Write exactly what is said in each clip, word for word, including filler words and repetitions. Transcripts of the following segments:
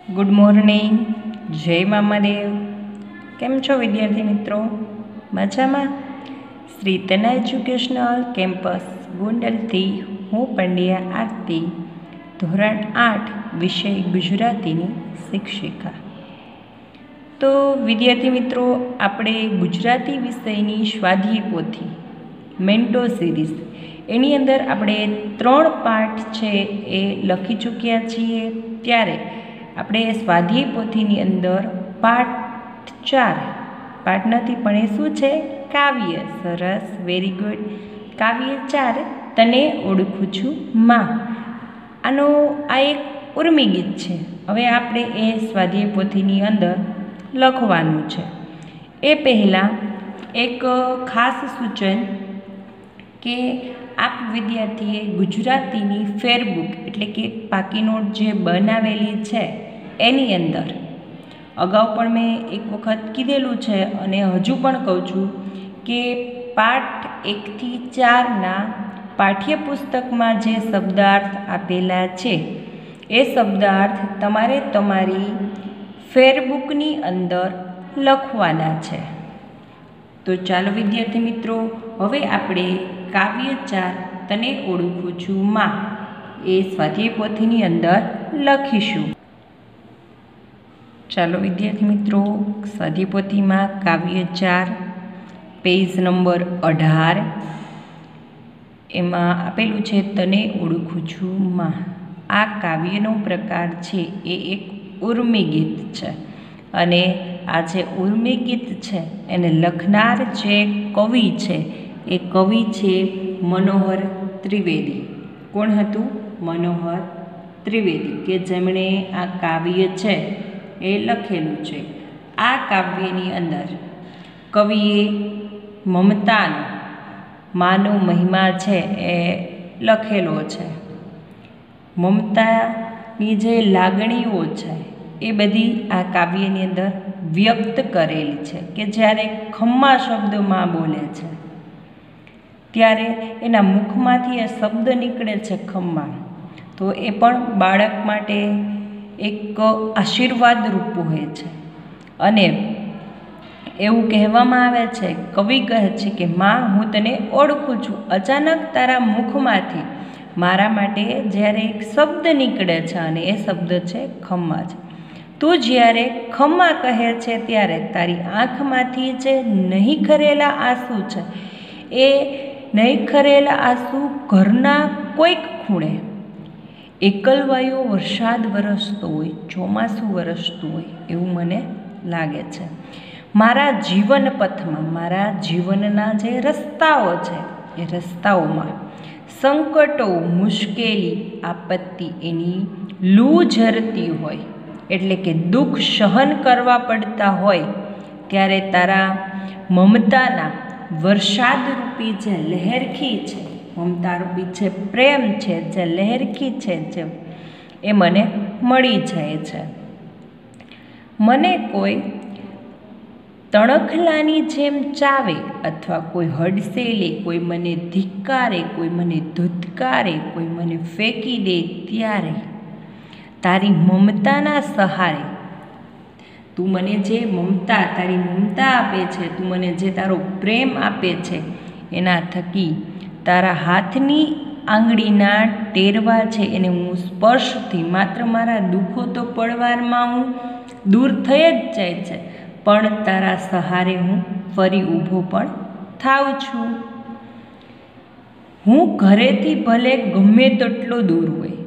Good morning, જય મામાદેવ. કેમ છો વિદ્યાર્થી મિત્રો? મજામાં? શ્રી તના એજ્યુકેશનલ કેમ્પસ ગોંડલથી હું પંડ્યા આરતી, ધોરણ આઠ, વિષય ગુજરાતીની શિક્ષિકા. તો વિદ્યાર્થી મિત્રો, આપણે ગુજરાતી વિષયની સ્વાધ્યાય પોથી મેન્ટો સિરીઝ એની અંદર આપણે ત્રણ પાઠ છે એ લખી ચૂક્યા છીએ. ત્યારે આપણે સ્વાધ્યાય પોથીની અંદર પાઠ ચાર, પાઠ નથી પણ એ શું છે? કાવ્ય. સરસ, વેરી ગુડ. કાવ્ય ચાર, તને ઓળખું છું માં. આનો આ એક ઉર્મી ગીત છે. હવે આપણે એ સ્વાધ્યાય પોથીની અંદર લખવાનું છે. એ પહેલાં એક ખાસ સૂચન કે આપ વિદ્યાર્થીએ ગુજરાતીની ફેરબુક એટલે કે પાકી નોટ જે બનાવેલી છે એની અંદર અગાઉ પણ મેં એક વખત કીધેલું છે અને હજુ પણ કહું છું કે પાઠ એકથી ચારના પાઠ્યપુસ્તકમાં જે શબ્દાર્થ આપેલા છે એ શબ્દાર્થ તમારે તમારી ફેરબુકની અંદર લખવાના છે. તો ચાલો વિદ્યાર્થી મિત્રો, હવે આપણે કાવ્ય ચાર, તને ઓળખું છું માં, એ સ્વાધ્યાય પોથીની અંદર લખીશું. ચાલો વિદ્યાર્થી મિત્રો, સ્વાધ્યાય પોથીમાં કાવ્ય ચાર, પેજ નંબર અઢાર, એમાં આપેલું છે તને ઓળખું છું માં. આ કાવ્યનો પ્રકાર છે એ એક ઉર્મી ગીત છે અને આ જે ઉર્મી ગીત છે એને લખનાર જે કવિ છે એ કવિ છે મનોહર ત્રિવેદી. કોણ હતું? મનોહર ત્રિવેદી, કે જેમણે આ કાવ્ય છે એ લખેલું છે. આ કાવ્યની અંદર કવિએ મમતાનો, માનો મહિમા છે એ લખેલો છે. મમતાની જે લાગણીઓ છે એ બધી આ કાવ્યની અંદર વ્યક્ત કરેલી છે. કે જ્યારે ખમ્મા શબ્દમાં બોલે છે ત્યારે એના મુખમાંથી એ શબ્દ નીકળે છે ખમ્મા, તો એ પણ બાળક માટે એક આશીર્વાદ રૂપ હોય છે. અને એવું કહેવામાં આવે છે, કવિ કહે છે કે માં, હું તને ઓળખું છું. અચાનક તારા મુખમાંથી મારા માટે જ્યારે એક શબ્દ નીકળે છે અને એ શબ્દ છે ખમ્મા છે. તું જ્યારે ખમ્મા કહે છે ત્યારે તારી આંખમાંથી જે નહીં ખરેલા આંસુ છે એ નહીં ખરેલા આંસુ ઘરના કોઈક ખૂણે એકલવાયો વરસાદ વરસતો હોય, ચોમાસું વરસતું હોય એવું મને લાગે છે. મારા જીવન પથમાં, મારા જીવનના જે રસ્તાઓ છે એ રસ્તાઓમાં સંકટો, મુશ્કેલી, આપત્તિ એની લૂ ઝરતી હોય, એટલે કે દુઃખ સહન કરવા પડતા હોય ત્યારે તારા મમતાના વરસાદરૂપી જે લહેરખી છે, મમતારૂપી જે પ્રેમ છે, જે લહેરખી છે, જે એ મને મળી જાય છે. મને કોઈ તણખલાની જેમ ચાવે અથવા કોઈ હડસેલે, કોઈ મને ધિક્કારે, કોઈ મને ધુત્કારે, કોઈ મને ફેંકી દે ત્યારે તારી મમતાના સહારે, તું મને જે મમતા, તારી મમતા આપે છે, તું મને જે તારો પ્રેમ આપે છે, એના થકી તારા હાથની આંગળીના ટેરવા છે એને હું સ્પર્શથી, માત્ર મારા દુઃખો તો પડવારમાં હું દૂર થઈ જ જાય છે, પણ તારા સહારે હું ફરી ઊભો પણ થાઉં છું. હું ઘરેથી ભલે ગમે તેટલો દૂર હોય,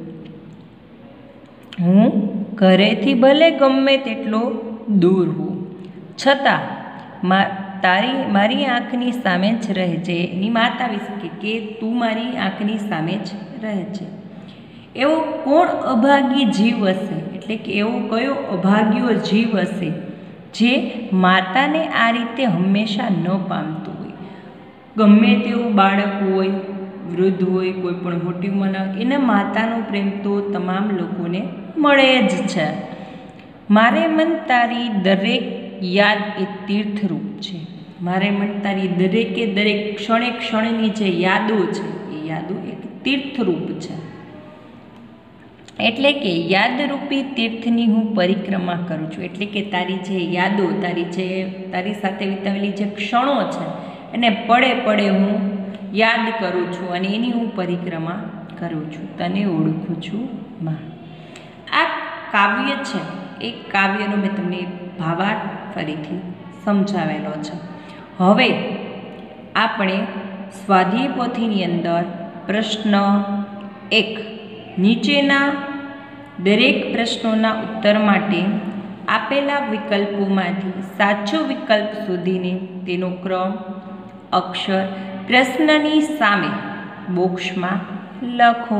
હું ઘરેથી ભલે ગમે તેટલો દૂર હોઉં છતાં મા તારી મારી આંખની સામે જ રહે છે. એની માતા વિશે કે કે તું મારી આંખની સામે જ રહે છે. એવો કોણ અભાગી જીવ હશે, એટલે કે એવો કયો અભાગ્યો જીવ હશે જે માતાને આ રીતે હંમેશા ન પામતું હોય. ગમે તેવું બાળક હોય, વૃદ્ધ હોય, કોઈ પણ મોટી ઉંમરના, એને માતાનો પ્રેમ તો તમામ લોકોને મળે જ છે. મારે મન તારી દરેક યાદ એ તીર્થરૂપ છે. મારે મન તારી દરેકે દરેક ક્ષણે ક્ષણની જે યાદો છે એ યાદો એક તીર્થરૂપ છે. એટલે કે યાદરૂપી તીર્થની હું પરિક્રમા કરું છું. એટલે કે તારી જે યાદો, તારી જે તારી સાથે વિતાવેલી જે ક્ષણો છે એને પડે પડે હું યાદ કરું છું અને એની હું પરિક્રમા કરું છું. તને ઓળખું છું માં. આ કાવ્ય છે એ કાવ્યનો મેં તમને ભાવાર્થ ફરીથી સમજાવેલો છે. હવે આપણે સ્વાધ્યાય પોથીની અંદર પ્રશ્ન એક નીચેના દરેક પ્રશ્નોના ઉત્તર માટે આપેલા વિકલ્પોમાંથી સાચો વિકલ્પ શોધીને તેનો ક્રમ, અક્ષર પ્રશ્નની સામે બોક્સમાં લખો.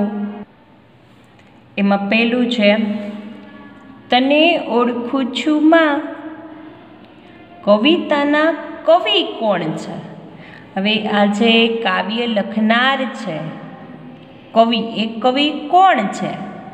એમાં પહેલું છે તને ઓળખું છું માં. કવિતાના કવિ કોણ છે? હવે આ જે કાવ્ય લખનાર છે કવિ, એ કવિ કોણ છે?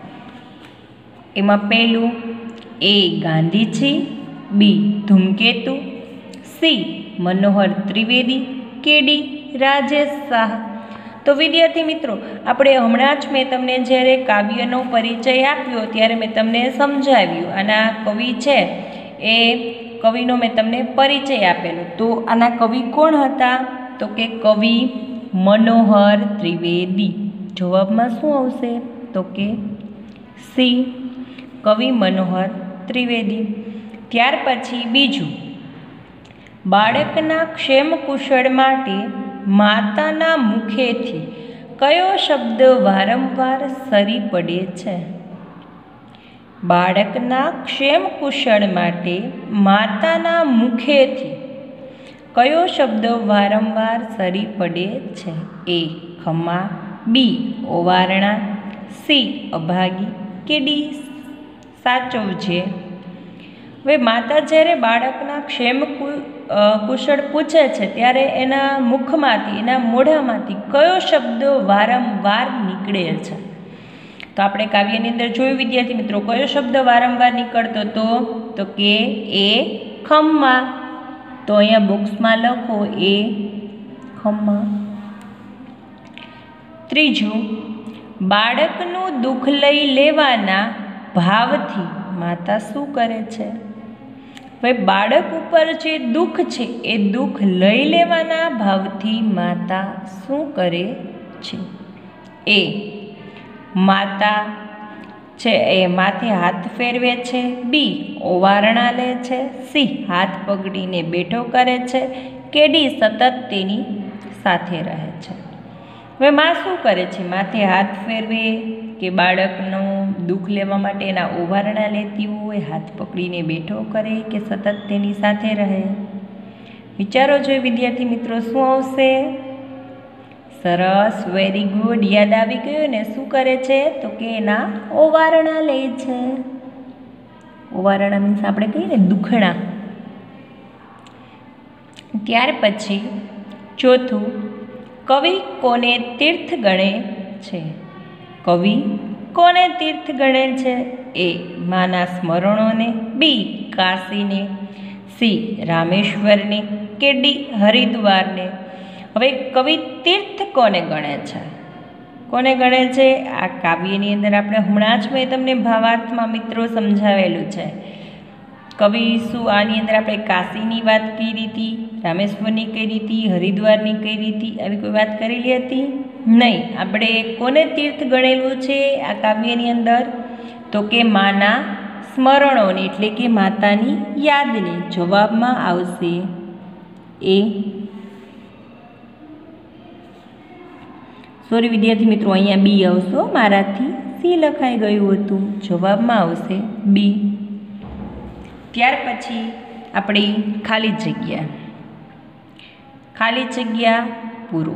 એમાં પહેલું A Gandhiji, B Dhumketu, C Manohar Trivedi, કે ડી રાજેશ શાહ. તો વિદ્યાર્થી મિત્રો, આપણે હમણાં જ મેં તમને જ્યારે કાવ્યનો પરિચય આપ્યો ત્યારે મેં તમને સમજાવ્યું. આના કવિ છે એ કવિનો મેં તમને પરિચય આપેલો. તો આના કવિ કોણ હતા? તો કે કવિ મનોહર ત્રિવેદી. જવાબમાં શું આવશે? તો કે સી, કવિ મનોહર ત્રિવેદી. ત્યાર પછી બીજું, બાળકના ક્ષેમ કુશળ માટે માતાના મુખેથી કયો શબ્દ વારંવાર સરી પડે છે? બાળકના ક્ષેમ કુશળ માટે માતાના મુખેથી કયો શબ્દ વારંવાર સરી પડે છે? એ ખમ્મા, બી ઓવારણા, સી અભાગી, કે ડી સાચવજે. હવે માતા જ્યારે બાળકના ક્ષેમ કુશળ પૂછે છે ત્યારે એના મુખમાંથી, એના મોઢામાંથી કયો શબ્દ વારંવાર નીકળે છે? તો આપણે કાવ્યની અંદર જોયું વિદ્યાર્થી મિત્રો, કયો શબ્દ વારંવાર નીકળતો હતો? તો કે એ ખમ્મા. તો અહીંયા બોક્સમાં લખો એ ખમ્મા. ત્રીજું, બાળકનું દુઃખ લઈ લેવાના ભાવથી માતા શું કરે છે? હવે બાળક ઉપર જે દુઃખ છે એ દુઃખ લઈ લેવાના ભાવથી માતા શું કરે છે? એ માતા છે એ માથે હાથ ફેરવે છે, બી ઓવારણા લે છે, સી હાથ પકડીને બેઠો કરે છે, કે ડી સતત તેની સાથે રહે છે. હવે માં શું કરે છે? માથે હાથ ફેરવે કે બાળકનું દુઃખ લેવા માટે એના ઓવારણા લેતી હોય, હાથ પકડીને બેઠો કરે કે સતત તેની સાથે રહે? વિચારો જોઈએ વિદ્યાર્થી મિત્રો, શું આવશે? સરસ, વેરી ગુડ, યાદ આવી ગયું ને? શું કરે છે? તો કે એના ઓવારણા લે છે. ઓવારણા મીન્સ આપણે કહીએ ને દુખણા. ત્યાર પછી ચોથું, કવિ કોને તીર્થ ગણે છે? કવિ કોને તીર્થ ગણે છે? એ માના સ્મરણોને, બી કાશીને, સી રામેશ્વરને, કે ડી હરિદ્વારને. હવે કવિ તીર્થ કોને ગણે છે? કોને ગણે છે? આ કાવ્યની અંદર આપણે હમણાં જ મેં તમને ભાવાર્થમાં મિત્રો સમજાવેલું છે. કવિ શું આની અંદર આપણે કાશીની વાત કરી હતી, રામેશ્વરની કરી હતી, હરિદ્વારની કરી હતી, આવી કોઈ વાત કરેલી હતી નહીં. આપણે કોને તીર્થ ગણેલું છે આ કાવ્યની અંદર? તો કે માના સ્મરણોને, એટલે કે માતાની યાદને. જવાબમાં આવશે એ. સોરી વિદ્યાર્થી મિત્રો, અહીંયા બી આવશો, મારાથી સી લખાઈ ગયું હતું. જવાબમાં આવશે બી. ત્યાર પછી આપણી ખાલી જગ્યા, ખાલી જગ્યા પૂરો.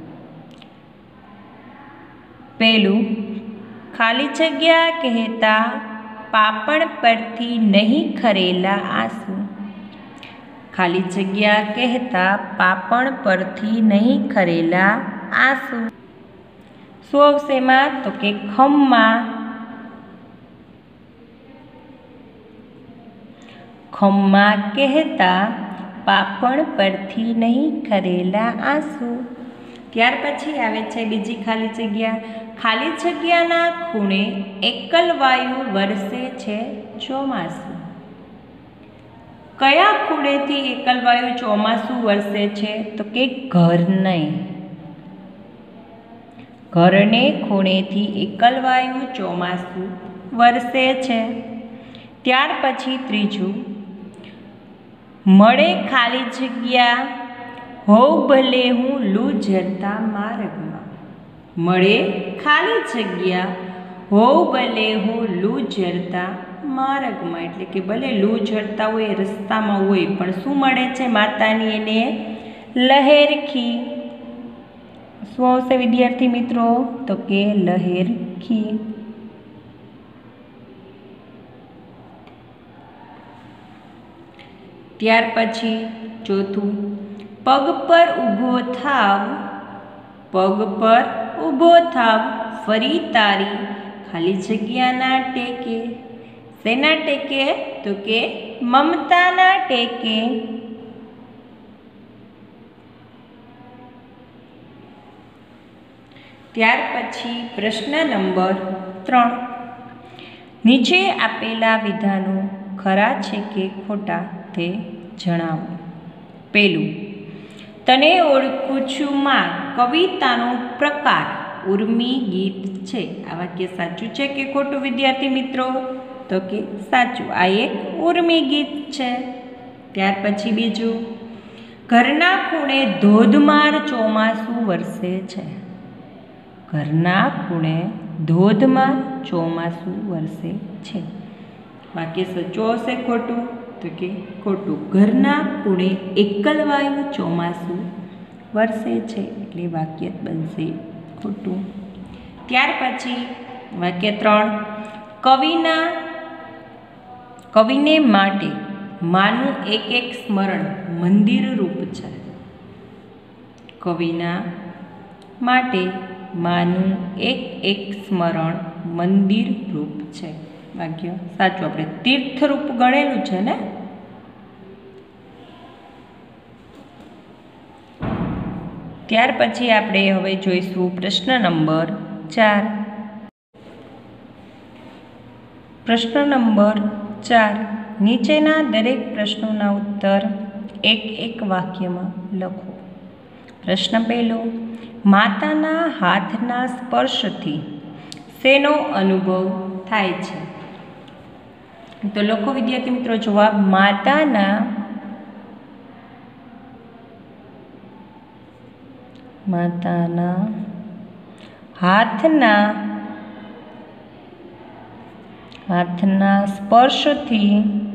પહેલું, ખાલી જગ્યા કહેતા પાપણ પરથી નહીં ખરેલા આંસુ. ખાલી જગ્યા કહેતા પાપણ પરથી નહીં ખરેલા આંસુ. શું આવશે એમાં? તો કે ખમ્મા. ખમ્મા કહેતા પાપણ પરથી નહીં ખરેલા આંસુ. ત્યાર પછી આવે છે બીજી ખાલી જગ્યા. ખાલી જગ્યાના ખૂણે એકલવાયુ વરસે છે ચોમાસું. કયા ખૂણેથી એકલવાયુ ચોમાસું વરસે છે? તો કે ઘર નહીં. ઘરને ખૂણેથી એકલવાયુ ચોમાસું વરસે છે. ત્યાર પછી ત્રીજું, મળે ખાલી જગ્યા હોઉં ભલે હું લૂ ઝરતા માર્ગમાં. મળે ખાલી જગ્યા હોઉં ભલે હું લૂ ઝરતા માર્ગમાં, એટલે કે ભલે લૂ ઝરતા હોય રસ્તામાં હોય પણ શું મળે છે માતાની એને? લહેરખી. શું આવશે વિદ્યાર્થી મિત્રો? તો કે લહેરખી. ત્યાર પછી ચોથું, પગ પર ઊભો થાવ, પગ પર ઊભો થાવ ફરી તારી ખાલી જગ્યાના ટેકે. શેના ટેકે? તો કે મમતાના ટેકે. ત્યાર પછી પ્રશ્ન નંબર ત્રણ, નીચે આપેલા વિધાનો ખરા છે કે ખોટા તે જણાવો. પેલું, તને ઓળખું છું માં કવિતાનો પ્રકાર ઉર્મી ગીત છે. આ વાક્ય સાચું છે કે ખોટું વિદ્યાર્થી મિત્રો? તો કે સાચું, આ એક ઉર્મી ગીત છે. ત્યાર પછી બીજું, ઘરના ખૂણે ધોધમાર ચોમાસું વરસે છે. ઘરના ખૂણે ધોધમાર ચોમાસું વરસે છે. વાક્ય સાચું હશે ખોટું? તો કે ખોટું. ઘરના ખૂણે એકલવાયુ ચોમાસું વરસે છે, એટલે વાક્ય બનશે ખોટું. ત્યાર પછી વાક્ય ત્રણ, કવિના કવિને માટે માનું એક એક સ્મરણ મંદિર રૂપ છે. કવિના માટે માનું એક એક સ્મરણ મંદિર રૂપ છે. વાક્ય સાચું, આપણે તીર્થરૂપ ગણેલું છે ને. ત્યાર પછી આપણે હવે જોઈશું પ્રશ્ન નંબર ચાર. પ્રશ્ન નંબર ચાર, નીચેના દરેક પ્રશ્નોના ઉત્તર એક એક વાક્યમાં લખો. પ્રશ્ન પહેલો, માતાના હાથના સ્પર્શથી શેનો અનુભવ થાય છે? તો લખો વિદ્યાર્થી મિત્રો જવાબ. માતાના માતાના હાથના હાથના સ્પર્શથી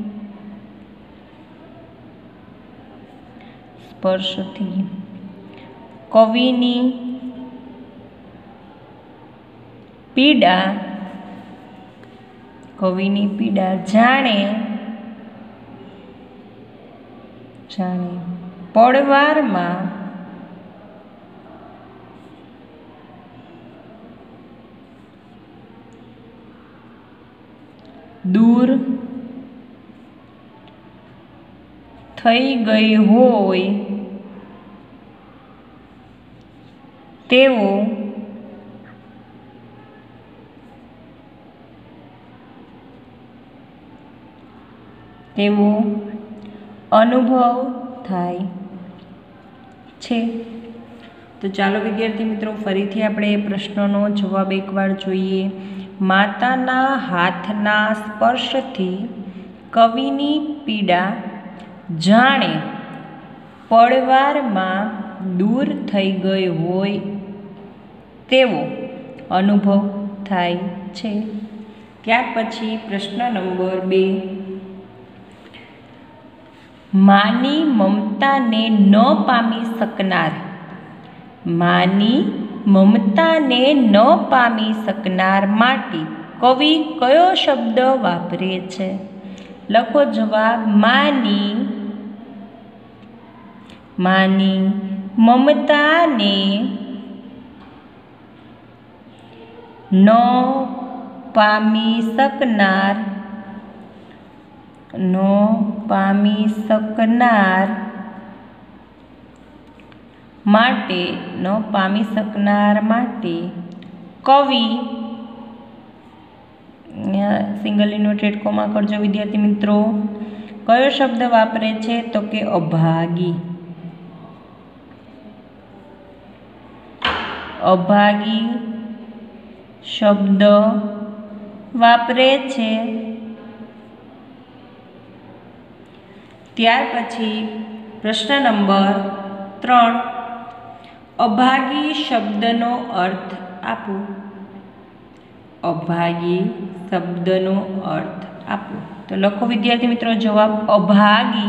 સ્પર્શથી કવિની પીડા કવિની પીડા જાણે જાણે પડવારમાં દૂર થઈ ગઈ હોય તેવો તેવો અનુભવ થાય છે. તો ચાલો વિદ્યાર્થી મિત્રો ફરીથી આપણે એ પ્રશ્નનો જવાબ એકવાર જોઈએ. માતાના હાથના સ્પર્શથી કવિની પીડા જાણે પડવારમાં દૂર થઈ ગઈ હોય તેવો અનુભવ થાય છે. ત્યાર પછી પ્રશ્ન નંબર બે, માની મમતાને ન પામી શકનાર માની મમતાને ન પામી શકનાર માટે કવિ કયો શબ્દ વાપરે છે? લખો જવાબ. માની માની મમતાને ન પામી શકનાર ન પામી શકનાર માટે ન પામી શકનાર માટે કવિ, સિંગલ ઇન્વર્ટેડ કોમા કરજો વિદ્યાર્થી મિત્રો, કયો શબ્દ વાપરે છે? તો કે અભાગી. અભાગી શબ્દ વાપરે છે. ત્યાર પછી પ્રશ્ન નંબર ત્રણ, અભાગી શબ્દનો અર્થ આપો. અભાગી શબ્દનો અર્થ આપો. તો લખો વિદ્યાર્થી મિત્રો જવાબ. અભાગી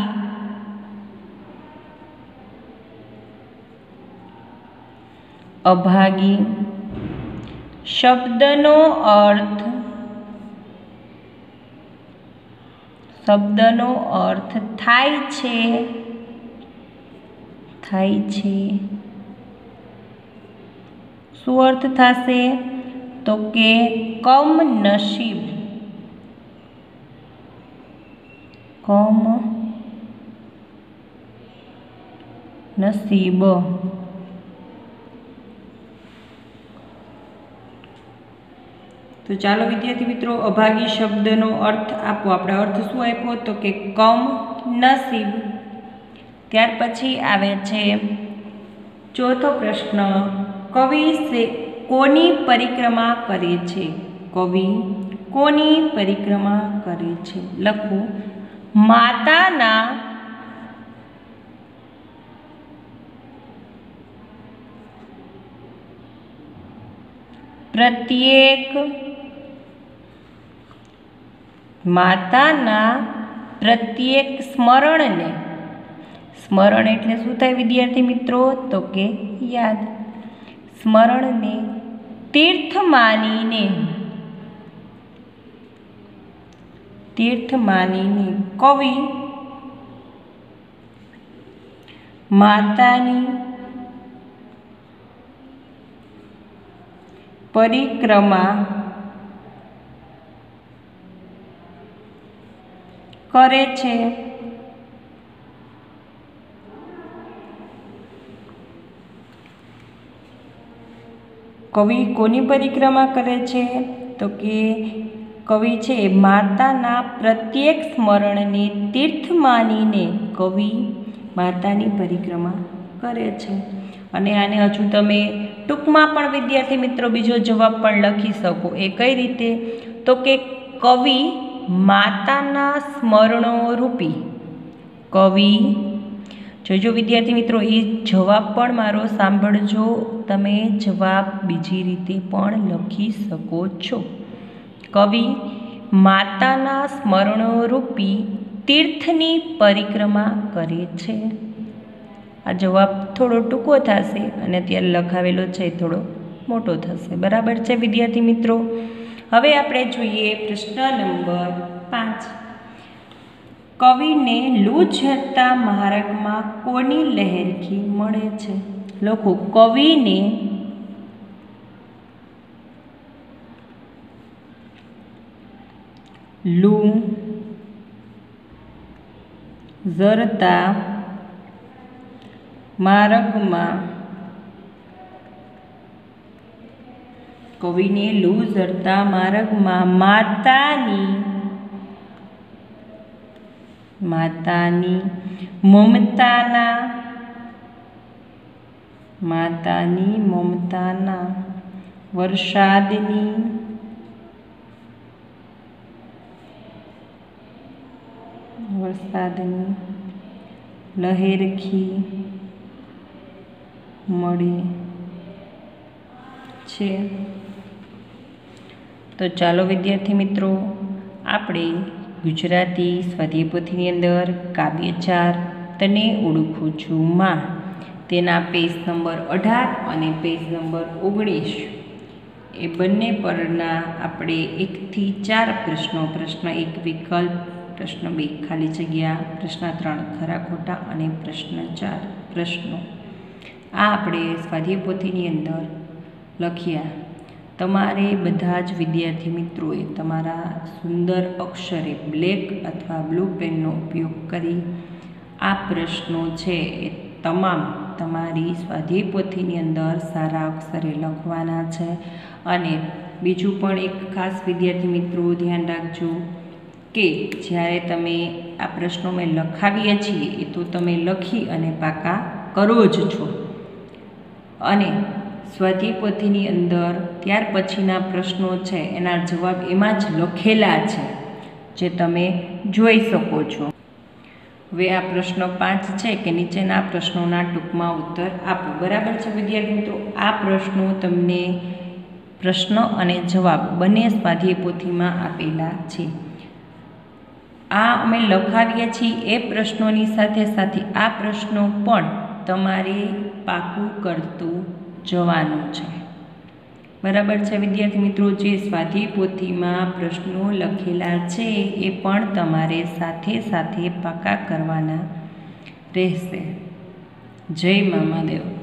અભાગી શબ્દનો અર્થ શબ્દનો અર્થ થાય છે થાય છે શું અર્થ થશે? તો કે કમનસીબ. કમ નસીબ. તો ચાલો વિદ્યાર્થી મિત્રો અભાગી શબ્દનો અર્થ આપો. આપણે અર્થ શું આપ્યો? તો કે કમ નસીબ. ત્યાર પછી આવે છે ચોથો પ્રશ્ન, કવિ સે કોની પરિક્રમા કરે છે? કવિ કોની પરિક્રમા કરે છે? લખો. માતાના પ્રત્યેક માતાના પ્રત્યેક સ્મરણને, સ્મરણ એટલે શું થાય વિદ્યાર્થી મિત્રો? તો કે યાદ. સ્મરણને તીર્થ માનીને તીર્થ માનીને કવિ માતાની પરિક્રમા કરે છે. કવિ કોની પરિક્રમા કરે છે? તો કે કવિ છે માતાના પ્રત્યેક સ્મરણને તીર્થ માનીને કવિ માતાની પરિક્રમા કરે છે. અને આને હજુ તમે ટૂંકમાં પણ વિદ્યાર્થી મિત્રો બીજો જવાબ પણ લખી શકો. એ કઈ રીતે? તો કે કવિ માતાના સ્મરણો રૂપી. કવિ જોજો વિદ્યાર્થી મિત્રો, એ જવાબ પણ મારો સાંભળજો. તમે જવાબ બીજી રીતે પણ લખી શકો છો. કવિ માતાના સ્મરણો રૂપી તીર્થની પરિક્રમા કરે છે. આ જવાબ થોડો ટૂંકો થશે અને અત્યારે લખાવેલો છે થોડો મોટો થશે. બરાબર છે વિદ્યાર્થી મિત્રો. હવે આપણે જોઈએ પ્રશ્ન નંબર પાંચ, કવિને લૂ ઝરતા માર્ગમાં કોની લહેરખી મળે છે? લખો. કવિને લૂ ઝરતા માર્ગમાં કવિને લૂ ઝરતા માર્ગમાં માતાની માતાની મમતાના માતાની મમતાના વરસાદની વરસાદની લહેરખી મળે છે. તો ચાલો વિદ્યાર્થી મિત્રો આપણે ગુજરાતી સ્વાધ્યાય પોથીની અંદર કાવ્ય ચાર તને ઓળખું છું માં તેના પેજ નંબર અઢાર અને પેજ નંબર ઓગણીસ એ બંને પરના આપણે એકથી ચાર પ્રશ્નો, પ્રશ્ન એક વિકલ્પ, પ્રશ્ન બે ખાલી જગ્યા, પ્રશ્ન ત્રણ ખરા ખોટા અને પ્રશ્ન ચાર પ્રશ્નો આ આપણે સ્વાધ્યાય પોથીની અંદર લખ્યા. તમારે બધા જ વિદ્યાર્થી મિત્રોએ તમારા સુંદર અક્ષરે બ્લેક અથવા બ્લુ પેનનો ઉપયોગ કરી આ પ્રશ્નો છે એ તમામ તમારી સ્વાધ્યાય પોથીની અંદર સારા અક્ષરે લખવાના છે। અને બીજું પણ એક ખાસ વિદ્યાર્થી મિત્રો ધ્યાન રાખજો કે જ્યારે તમે આ પ્રશ્નો મેં લખાવીએ છીએ એ તો તમે લખી અને પાકા કરો જ છો, અને સ્વાધ્યાય પોથીની અંદર ત્યાર પછીના પ્રશ્નો છે એના જવાબ એમાં જ લખેલા છે, જે તમે જોઈ શકો છો। હવે આ પ્રશ્ન પાંચ છે કે નીચેના પ્રશ્નોના ટૂંકમાં ઉત્તર આપો। બરાબર છે વિદ્યાર્થી મિત્રો, આ પ્રશ્નો તમને પ્રશ્ન અને જવાબ બંને સ્વાધ્યાય પોથીમાં આપેલા છે। આ અમે લખાવીએ છીએ એ પ્રશ્નોની સાથે સાથે આ પ્રશ્નો પણ તમારે પાકું કરતું જવાનું છે। બરાબર છે વિદ્યાર્થી મિત્રો, જે સ્વાધ્યાય પોથીમાં પ્રશ્નો લખેલા છે એ પણ તમારે સાથે સાથે પાકા કરવાના રહેશે। જય મા મહાદેવ।